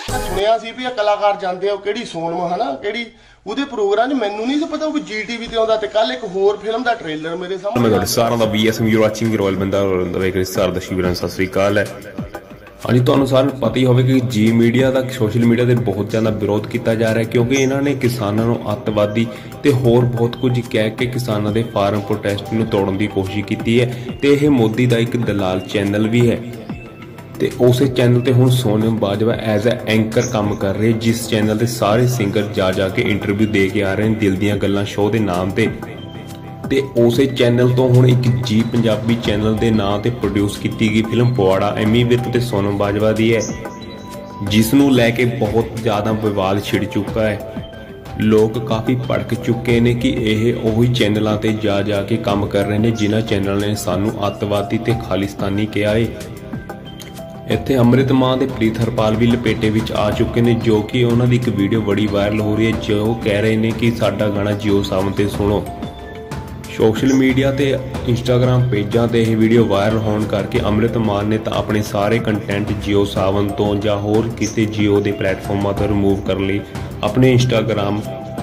सुनिया सी भी कलाकार जाते हो कि सोनम है ना कि प्रोग्राम मैनू नहीं पता वो GTV ते आउंदा ते कल एक होर फिल्म दा ट्रेलर मेरे सामने सारा दा BSM यू वाचिंग रॉयल बंदा वेख सारा दा शिवरन सत श्री अकाल है। हाँ जी, तुहानू सारिਆਂ ਨੂੰ पता ही होवे कि जी मीडिया का सोशल मीडिया से बहुत ज़्यादा विरोध किया जा रहा है क्योंकि इन्होंने किसानों को अतवादी ते होर बहुत कुछ कह के किसानों के फार्म प्रोटेस्ट में तोड़न की कोशिश की है। तो यह मोदी का एक दलाल चैनल भी है। तो उस चैनल ते हुण Sonam Bajwa as a anchor काम कर रहे, जिस चैनल ते सारे सिंगर जा जाके इंटरव्यू दे के आ रहे हैं दिल दियां गल्लां शो के नाम ते उस चैनल तो हुण एक जी पंजाबी चैनल के नाम ते प्रोड्यूस की गई फिल्म पवाड़ा एमी विर्क ते सोनम बाजवा दी है, जिसनूं लैके बहुत ज़्यादा विवाद छिड़ चुका है। लोग काफ़ी भड़क चुके हैं कि यह उही चैनलों ते जा जाके काम कर रहे हैं जिन्हां चैनल ने सानू अतवादी ते खालिस्तानी कहा है। इत्थे अमृत मान ते प्रीत हरपाल भी लपेटे विच आ चुके हैं, जो कि उन्हां दी एक वीडियो बड़ी वायरल हो रही है जो कह रहे हैं कि साडा गाना जियो सावन ते सुनो। सोशल मीडिया ते इंस्टाग्राम पेजां ते यह वीडियो वायरल होने करके अमृत मान ने तो अपने सारे कंटेंट जियो सावन तो या होर किसी जियो के प्लेटफॉर्मां तो रिमूव करने लई अपने इंस्टाग्राम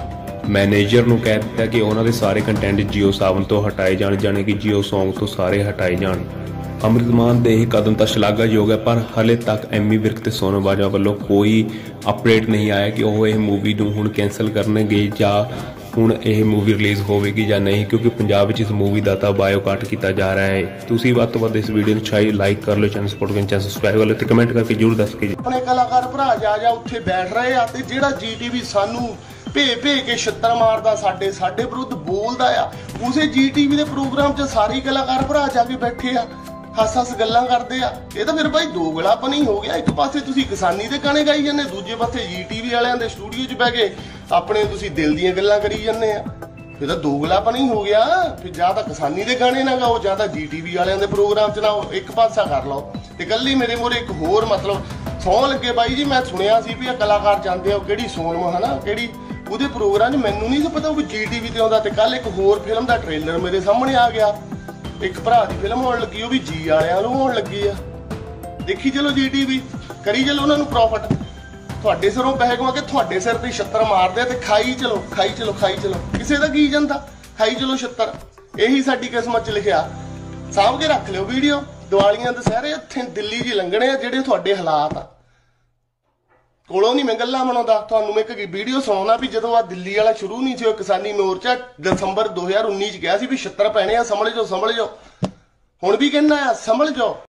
मैनेजर नूं कह दिता कि उन्हां दे सारे कंटेंट जियो सावन तो हटाए जाण, जाने कि जियो सॉन्ग तो सारे हटाए जाण। अमृत मान दे यह कदम तो शलाघायोग है, पर हले तक एमी विर्क ते सोनम बाजवा वालों कोई अपडेट नहीं आया कि वह यह मूवी नूं हुण कैंसल करनगे जां हुण यह मूवी रिलीज़ होगी या नहीं, क्योंकि पंजाब इस मूवी का तो बायोकाट किया जा रहा है। तुसीं वध तों वध इस वीडियो नूं शायद लाइक कर लो, चैनल सपोर्ट करके चैनल सबसक्राइब कर लो ते कमेंट करके जरूर दस के अपने कलाकार भरा जा उत्थे बैठ रहे आ ते जिहड़ा GTV सानू भे के छत्तर मारदा साडे विरुद्ध बोलदा आ, उसे GTV के प्रोग्राम च सारे कलाकार भरा जाके बैठे आ हस हस गल्लां करदे आ। ये तो फिर भाई दोगलापन ही हो गया। एक पासे तुसीं किसानी दे गाने गाई जांदे, दूजे पासे GTV वालियां दे स्टूडियो च बैठ के अपने तुसीं दिल दीयां गल्लां करी जांदे आ। फिर तो दोगलापन ही हो गया। फिर जां तां किसानी दे गाने ना गाओ जां तां GTV वालियां दे प्रोग्राम च ना एक पासा कर लो। ते कल्ली मेरे मोरे एक होर मतलब सौं लगे बाई जी, मैं सुनिया सी भी कलाकार जांदे हो कि सोनम है ना कि ਉਹਦੇ प्रोग्राम च मैनू नहीं पता वो GTV ते आउंदा ते कल एक होर फिल्म दा ट्रेलर मेरे सामने आ गया। एक भरा दी फिल्म आउण लगी, वो भी जी वालियां नूं आउण लगी आ। देखी चलो GTV करी चलो उन्हां नूं प्रॉफिट, तुहाडे सिरों पैसे कमा के तुहाडे सिर ते छत्तर मारदे ते खाई चलो खाई चलो खाई चलो, किसे दा की जांदा, खाई चलो छत्तर। यही साडी किस्मत च लिखिआ। साਂਭ के रख लिओ वीडियो, दिवालियां दशहरे उत्थे दिल्ली जी लंघणे आ ਜਿਹੜੇ तुहाडे हालात आ। कोलों नहीं मैं गल्लां बनाउंदा, तुहानूं मैं एक वीडियो सुणाउणा भी जदों आ दिल्ली वाला शुरू नहीं सी किसानी मोर्चा दिसंबर 2019 च गया सी भी 76 पैणे आ, समझ जाओ हुण भी कहना आ समझ जाओ।